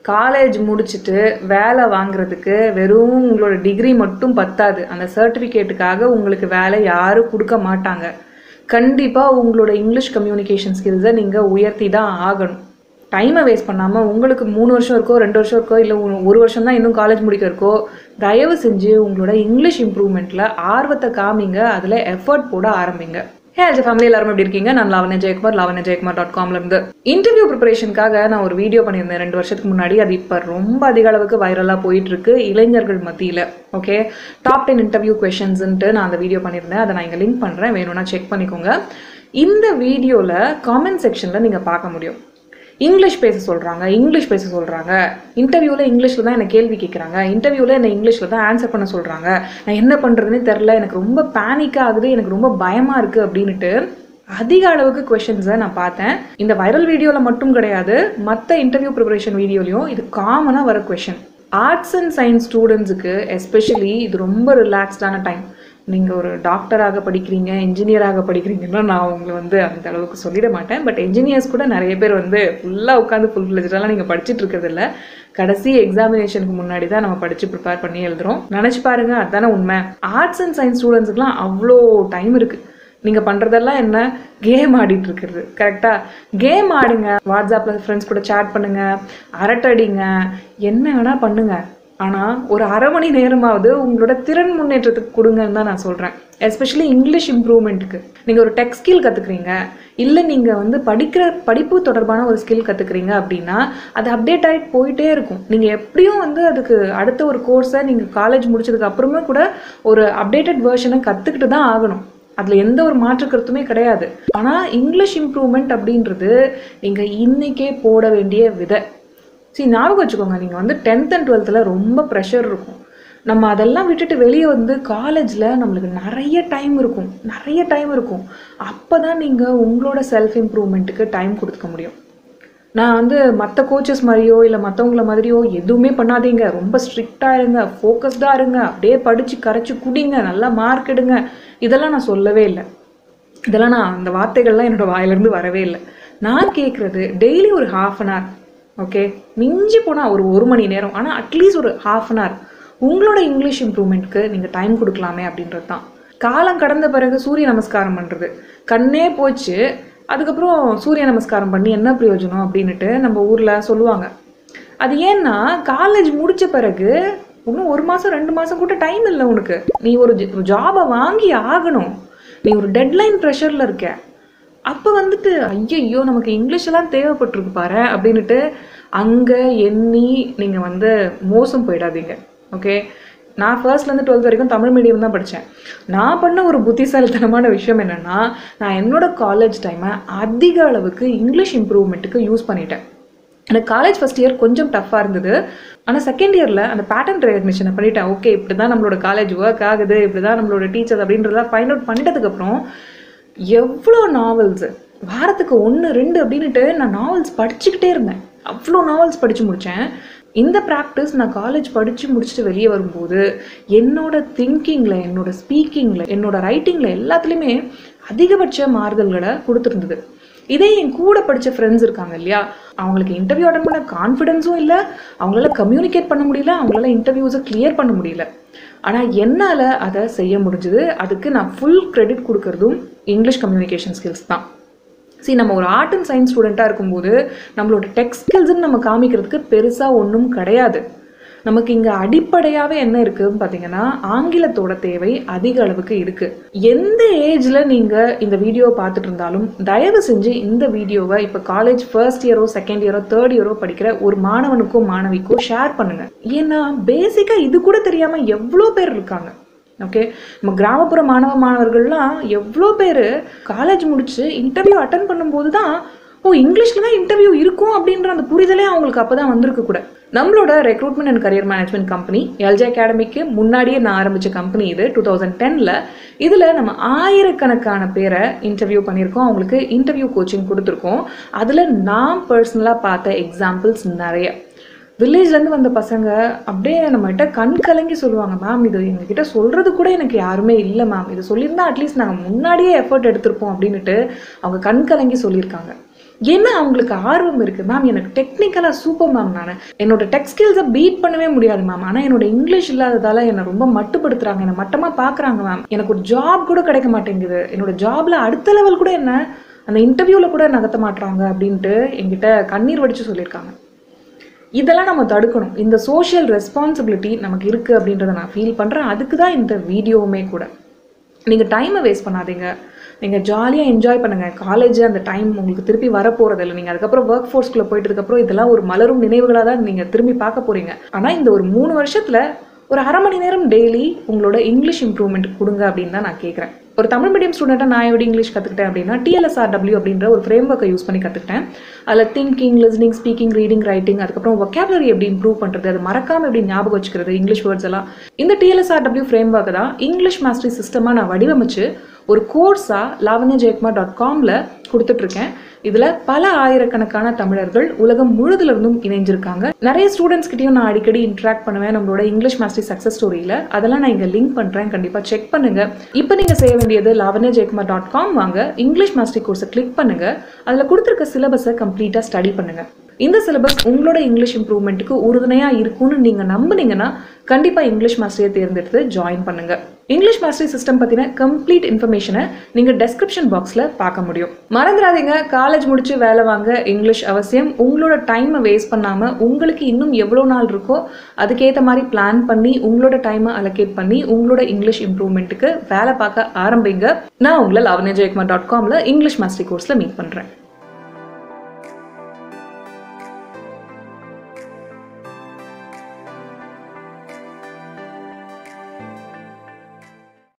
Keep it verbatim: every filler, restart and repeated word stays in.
College முடிச்சுட்டு வேலை வாங்குறதுக்கு வெறும் உங்களோட டிகிரி மட்டும் பத்தாது. அந்த சர்டிஃபிகேட்டுக்காக உங்களுக்கு வேலை யாரும் கொடுக்க மாட்டாங்க. கண்டிப்பாக உங்களோட இங்கிலீஷ் கம்யூனிகேஷன் ஸ்கில்ஸை நீங்கள் உயர்த்தி தான் ஆகணும். டைமை வேஸ்ட் பண்ணாமல் உங்களுக்கு மூணு வருஷம் இருக்கோ ரெண்டு வருஷம் இருக்கோ இல்லை ஒரு வருஷம் தான் இன்னும் காலேஜ் முடிக்க இருக்கோ தயவு செஞ்சு உங்களோட இங்கிலீஷ் இம்ப்ரூவ்மெண்ட்டில் ஆர்வத்தை காமிங்க, அதில் எஃபர்ட் போட ஆரம்பிங்க. ஹே அஜய் ஃபேமிலி, எல்லாரும் எப்படி இருக்கீங்க? நான் லாவண்யா ஜெயக்குமார், லாவண்யா ஜெயக்குமார் டாட் காம்ல இருந்து இன்டர்வியூ ப்ரிப்பரேஷனுக்காக நான் ஒரு வீடியோ பண்ணியிருந்தேன் ரெண்டு வருஷத்துக்கு முன்னாடி. அது இப்போ ரொம்ப அதிக அளவுக்கு வைரலாக போயிட்டு இருக்கு இளைஞர்கள் மத்தியில். ஓகே, டாப் டென் இன்டர்வியூ கொஷின்ஸ்ன்ட்டு நான் அந்த வீடியோ பண்ணியிருந்தேன். அதை நான் இங்கே லிங்க் பண்ணுறேன், வேணும்னா செக் பண்ணிக்கோங்க. இந்த வீடியோவில் காமெண்ட் செக்ஷனில் நீங்கள் பார்க்க முடியும். இங்கிலீஷ் பேச சொல்கிறாங்க, இங்கிலீஷ் பேச சொல்கிறாங்க, இன்டர்வியூவில் இங்கிலீஷில் தான் என்னை கேள்வி கேட்குறாங்க, இன்டர்வியூவில் என்னை இங்கிலீஷில் தான் ஆன்சர் பண்ண சொல்கிறாங்க, நான் என்ன பண்ணுறதுனே தெரில, எனக்கு ரொம்ப பேனிக் ஆகுது, எனக்கு ரொம்ப பயமாக இருக்குது அப்படின்ட்டு அதிக அளவுக்கு கொஷின்ஸை நான் பார்த்தேன். இந்த வைரல் வீடியோவில் மட்டும் கிடையாது, மற்ற இன்டர்வியூ ப்ரிப்பரேஷன் வீடியோலையும் இது காமனாக வர கொஷின். ஆர்ட்ஸ் அண்ட் சயின்ஸ் ஸ்டூடெண்ட்ஸுக்கு எஸ்பெஷலி இது ரொம்ப ரிலாக்ஸ்டான டைம். நீங்கள் ஒரு டாக்டராக படிக்கிறீங்க, இன்ஜினியராக படிக்கிறீங்கன்னா நான் உங்களை வந்து அந்த அளவுக்கு சொல்லிட மாட்டேன். பட் என்ஜினியர்ஸ் கூட நிறைய பேர் வந்து ஃபுல்லாக உட்காந்து ஃபுல் ஃப்ளெஜ்டெல்லாம் நீங்கள் படிச்சுட்டு இருக்கிறதில்ல. கடைசி எக்ஸாமினேஷனுக்கு முன்னாடி தான் நம்ம படித்து ப்ரிப்பேர் பண்ணி எழுதுகிறோம். நினச்சி பாருங்கள், அதுதானே உண்மை. ஆர்ட்ஸ் அண்ட் சயின்ஸ் ஸ்டூடெண்ட்ஸுக்குலாம் அவ்வளோ டைம் இருக்குது. நீங்கள் பண்ணுறதெல்லாம் என்ன, கேம் ஆடிட்டு இருக்கிறது. கரெக்டாக கேம் ஆடுங்க, வாட்ஸ்அப்பில் ஃப்ரெண்ட்ஸ் கூட சேட் பண்ணுங்கள், அரட்டடிங்க, என்ன வேணால் பண்ணுங்கள். ஆனால் ஒரு அரை மணி நேரமாவது உங்களோட திறன் முன்னேற்றத்துக்கு கொடுங்கன்னு தான் நான் சொல்கிறேன். எஸ்பெஷலி இங்கிலீஷ் இம்ப்ரூவ்மெண்ட்டுக்கு. நீங்கள் ஒரு டெக் ஸ்கில் கற்றுக்குறீங்க, இல்லை நீங்கள் வந்து படிக்கிற படிப்பு தொடர்பான ஒரு ஸ்கில் கற்றுக்குறீங்க அப்படின்னா அது அப்டேட் ஆகிட்டு போயிட்டே இருக்கும். நீங்கள் எப்படியும் வந்து அதுக்கு அடுத்த ஒரு கோர்ஸை நீங்கள் காலேஜ் முடிச்சதுக்கு அப்புறமே கூட ஒரு அப்டேட்டட் வேர்ஷனை கற்றுக்கிட்டு தான் ஆகணும். அதில் எந்த ஒரு மாற்று கருத்துமே கிடையாது. ஆனால் இங்கிலீஷ் இம்ப்ரூவ்மெண்ட் அப்படின்றது நீங்கள் இன்றைக்கே போட வேண்டிய விதை. சரி, ஞாபகம் வச்சுக்கோங்க, நீங்கள் வந்து டென்த் அண்ட் டுவெல்த்தில் ரொம்ப ப்ரெஷர் இருக்கும். நம்ம அதெல்லாம் விட்டுட்டு வெளியே வந்து காலேஜில் நம்மளுக்கு நிறைய டைம் இருக்கும், நிறைய டைம் இருக்கும். அப்போ தான் நீங்கள் உங்களோட செல்ஃப் இம்ப்ரூவ்மெண்ட்டுக்கு டைம் கொடுத்துக்க முடியும். நான் வந்து மற்ற கோச்சஸ் மாதிரியோ இல்லை மற்றவங்கள மாதிரியோ எதுவுமே பண்ணாதீங்க, ரொம்ப ஸ்ட்ரிக்டாக இருங்க, ஃபோக்கஸ்டாக இருங்க, அப்படியே படித்து கரைச்சி குடிங்க, நல்லா மார்க் எடுங்க, இதெல்லாம் நான் சொல்லவே இல்லை. இதெல்லாம் நான் அந்த வார்த்தைகள்லாம் என்னோடய வாயிலிருந்து வரவே இல்லை. நான் கேட்குறது டெய்லி ஒரு ஹாஃப் அன் ஹவர், ஓகே, மிஞ்சி போனால் ஒரு ஒரு மணி நேரம், ஆனால் அட்லீஸ்ட் ஒரு ஹாஃப் அன் ஹவர் உங்களோட இங்கிலீஷ் இம்ப்ரூவ்மெண்ட்க்கு நீங்கள் டைம் கொடுக்கலாமே அப்படின்றது தான். காலம் கடந்த பிறகு சூரிய நமஸ்காரம் பண்ணுறது கண்ணே போச்சு, அதுக்கப்புறம் சூரிய நமஸ்காரம் பண்ணி என்ன பிரயோஜனம் அப்படின்ட்டு நம்ம ஊரில் சொல்லுவாங்க. அது ஏன்னா காலேஜ் முடித்த பிறகு இன்னும் ஒரு மாதம் ரெண்டு மாதம் கூட டைம் இல்லை உனக்கு. நீ ஒரு ஜாபை வாங்கி ஆகணும், நீ ஒரு டெட்லைன் ப்ரெஷரில் இருக்க. அப்போ வந்துட்டு ஐயோ நமக்கு இங்கிலீஷெல்லாம் தேவைப்பட்டிருக்கு பாரு அப்படின்ட்டு அங்கே எண்ணி நீங்கள் வந்து மோசம் போயிடாதீங்க. ஓகே, நான் ஃபர்ஸ்ட்லேருந்து டுவெல்த் வரைக்கும் தமிழ் மீடியம் தான் படித்தேன். நான் பண்ண ஒரு புத்திசாலித்தனமான விஷயம் என்னென்னா, நான் என்னோடய காலேஜ் டைமை அதிக அளவுக்கு இங்கிலீஷ் இம்ப்ரூவ்மெண்ட்டுக்கு யூஸ் பண்ணிட்டேன். எனக்கு காலேஜ் ஃபஸ்ட் இயர் கொஞ்சம் டஃப்பாக இருந்தது, ஆனால் செகண்ட் இயரில் அந்த பேட்டர்ன் ரெகக்னிஷனை பண்ணிட்டேன். ஓகே, இப்படி தான் நம்மளோட காலேஜ் ஒர்க் ஆகுது, இப்படி தான் நம்மளோட டீச்சர்ஸ் அப்படின்றத ஃபைண்ட் அவுட் பண்ணிட்டதுக்கப்புறம் எவ்வளோ நாவல்ஸு, வாரத்துக்கு ஒன்று ரெண்டு அப்படின்ட்டு நான் நாவல்ஸ் படிச்சுக்கிட்டே இருந்தேன். அவ்வளோ நாவல்ஸ் படித்து முடித்தேன். இந்த ப்ராக்டிஸ் நான் காலேஜ் படித்து முடிச்சுட்டு வெளியே வரும்போது என்னோட திங்கிங்கில், என்னோட ஸ்பீக்கிங்கில், என்னோட ரைட்டிங்கில் எல்லாத்துலேயுமே அதிகபட்ச மாறுதல்களை கொடுத்துருந்தது. இதே என் கூட படித்த ஃப்ரெண்ட்ஸ் இருக்காங்க இல்லையா, அவங்களுக்கு இன்டர்வியூ அட்டன் பண்ண கான்ஃபிடென்ஸும் இல்லை, அவங்களால கம்யூனிகேட் பண்ண முடியல, அவங்களால இன்டர்வியூஸை கிளியர் பண்ண முடியல. ஆனால் என்னால் அதை செய்ய முடிஞ்சுது. அதுக்கு நான் ஃபுல் கிரெடிட் கொடுக்கறதும் இங்கிலீஷ் கம்யூனிகேஷன் ஸ்கில்ஸ் தான். சரி, நம்ம ஒரு ஆர்ட் அண்ட் சயின்ஸ் ஸ்டூடெண்ட்டாக இருக்கும்போது நம்மளோட டெக் ஸ்கில்ஸ்ன்னு நம்ம காமிக்கிறதுக்கு பெருசாக ஒன்றும் கிடையாது. நமக்கு இங்கே அடிப்படையாகவே என்ன இருக்குதுன்னு பார்த்தீங்கன்னா, ஆங்கிலத்தோட தேவை அதிக அளவுக்கு இருக்குது. எந்த ஏஜில் நீங்கள் இந்த வீடியோவை பார்த்துட்டு இருந்தாலும் தயவு செஞ்சு இந்த வீடியோவை இப்போ காலேஜ் ஃபர்ஸ்ட் இயரோ செகண்ட் இயரோ தேர்ட் இயரோ படிக்கிற ஒரு மாணவனுக்கோ மாணவிக்கோ ஷேர் பண்ணுங்கள். ஏன்னா பேசிக்காக இது கூட தெரியாமல் எவ்வளோ பேர் இருக்காங்க. ஓகே, நம்ம கிராமப்புற மாணவ மாணவர்கள்லாம் எவ்வளோ பேர் காலேஜ் முடிச்சு இன்டர்வியூ அட்டன் பண்ணும்போது தான் ஓ இங்கிலீஷில் தான் இன்டர்வியூ இருக்கும் அப்படின்ற அந்த புரிதலே அவங்களுக்கு அப்போ தான் வந்திருக்கு கூட. நம்மளோட recruitment and career management company LJ அகாடமிக்கு முன்னாடியே நான் ஆரம்பித்த கம்பெனி இது. டூ தௌசண்ட் டெனில் இதில் நம்ம ஆயிரக்கணக்கான பேரை இன்டர்வியூ பண்ணியிருக்கோம், அவங்களுக்கு இன்டர்வியூ கோச்சிங் கொடுத்துருக்கோம். அதில் நான் பர்சனலாக பார்த்த எக்ஸாம்பிள்ஸ் நிறைய. வில்லேஜ்லேருந்து வந்த பசங்க அப்படியே நம்மகிட்ட கண் கலங்கி சொல்லுவாங்க, மேம் இது எங்ககிட்ட சொல்கிறது கூட எனக்கு யாருமே இல்லை மேம், இது சொல்லியிருந்தா அட்லீஸ்ட் நாங்கள் முன்னாடியே எஃபர்ட் எடுத்திருப்போம் அப்படின்ட்டு அவங்க கண் கலங்கி சொல்லியிருக்காங்க. என்ன அவங்களுக்கு ஆர்வம் இருக்குது. மேம் எனக்கு டெக்னிக்கலாக சூப்பர் மேம், நான் என்னோட டெக் ஸ்கில்ஸை பீட் பண்ணவே முடியாது மேம், ஆனால் என்னோட இங்கிலீஷ் இல்லாததால் என்னை ரொம்ப மட்டுப்படுத்துகிறாங்க, என்னை மட்டமாக பார்க்குறாங்க மேம், எனக்கு ஒரு ஜாப் கூட கிடைக்க மாட்டேங்குது, என்னோட ஜாபில் அடுத்த லெவல் கூட என்ன அந்த இன்டர்வியூவில் கூட நகர்த்த மாட்டுறாங்க அப்படின்ட்டு என்கிட்ட கண்ணீர் வடித்து சொல்லியிருக்காங்க. இதெல்லாம் நம்ம தடுக்கணும். இந்த சோஷியல் ரெஸ்பான்சிபிலிட்டி நமக்கு இருக்குது அப்படின்றத நான் ஃபீல் பண்ணுறேன். அதுக்கு தான் இந்த வீடியோவுமே கூட. நீங்கள் டைமை வேஸ்ட் பண்ணாதீங்க, நீங்கள் ஜாலியாக என்ஜாய் பண்ணுங்கள். காலேஜ் அந்த டைம் உங்களுக்கு திருப்பி வரப்போகிறது இல்லை. நீங்கள் அதுக்கப்புறம் ஒர்க் ஃபோர்ஸ்குள்ளே போயிட்டதுக்கப்புறம் இதெல்லாம் ஒரு மலரும் நினைவுகளாக தான் நீங்கள் திரும்பி பார்க்க போகிறீங்க. ஆனால் இந்த ஒரு மூணு வருஷத்தில் ஒரு அரை மணி நேரம் டெய்லி உங்களோட இங்கிலீஷ் இம்ப்ரூவ்மெண்ட் கொடுங்க அப்படின்னு தான் நான் கேட்குறேன். ஒரு தமிழ் மீடியம் ஸ்டூடெண்ட்டாக நான் எப்படி இங்கிலீஷ் கற்றுக்கிட்டேன் அப்படின்னா T L S R W அப்படின்ற ஒரு ஃப்ரேம் ஒர்க்கை யூஸ் பண்ணி கற்றுக்கிட்டேன். அதில் thinking, listening, speaking, reading, writing, அதுக்கப்புறம் வொக்காபுலரி எப்படி இம்ப்ரூவ் பண்ணுறது, அது மறக்காமல் எப்படி ஞாபகம் வச்சுக்கிறது இங்கிலீஷ் வேர்ட்ஸ் எல்லாம், இந்த T L S R W frame ஒர்க்கை தான் இங்கிலீஷ் மாஸ்டரி சிஸ்டமாக நான் வடிவமைச்சு ஒரு கோர்ஸாக லாவண்யா ஜெயக்குமார் டாட் காமில் கொடுத்துட்ருக்கேன். இதில் பல ஆயிரக்கணக்கான தமிழர்கள் உலகம் முழுதிலிருந்தும் இணைஞ்சிருக்காங்க. நிறைய ஸ்டூடெண்ட்ஸ் கிட்டையும் நான் அடிக்கடி இன்ட்ராக்ட் பண்ணுவேன் நம்மளோட இங்கிலீஷ் மாஸ்டரி சக்ஸஸ் ஸ்டோரியில். அதெல்லாம் நான் இங்கே லிங்க் பண்ணுறேன், கண்டிப்பாக செக் பண்ணுங்கள். இப்போ நீங்கள் செய்ய வேண்டியது லாவண்யா ஜெயக்குமார் டாட் காம் வாங்க, இங்கிலீஷ் மாஸ்டரி கோர்ஸை கிளிக் பண்ணுங்கள், அதில் கொடுத்துருக்க சிலபஸை கம்ப்ளீட்டாக ஸ்டடி பண்ணுங்கள். இந்த சிலபஸ் உங்களோட இங்கிலீஷ் இம்ப்ரூவ்மெண்ட்டுக்கு உறுதுணையாக இருக்கும்னு நீங்கள் நம்புனீங்கன்னா கண்டிப்பாக இங்கிலீஷ் மாஸ்டரியை தேர்ந்தெடுத்து ஜாயின் பண்ணுங்கள். இங்கிலீஷ் மாஸ்டரி சிஸ்டம் பற்றின கம்ப்ளீட் இன்ஃபர்மேஷனை நீங்கள் டெஸ்கிரிப்ஷன் பாக்ஸில் பார்க்க முடியும். மறந்துடாதீங்க, காலேஜ் முடிச்சு வேலை வாங்க இங்கிலீஷ் அவசியம். உங்களோட டைமை வேஸ்ட் பண்ணாமல் உங்களுக்கு இன்னும் எவ்வளோ நாள் இருக்கோ அதுக்கேற்ற மாதிரி பிளான் பண்ணி உங்களோட டைமை அலோகேட் பண்ணி உங்களோட இங்கிலீஷ் இம்ப்ரூவ்மெண்ட்டுக்கு வேலை பார்க்க ஆரம்பிங்க. நான் உங்களை லாவண்யா ஜெயக்குமார் டாட் காமில் இங்கிலீஷ் மாஸ்டரி கோர்ஸில் மீட் பண்ணுறேன்.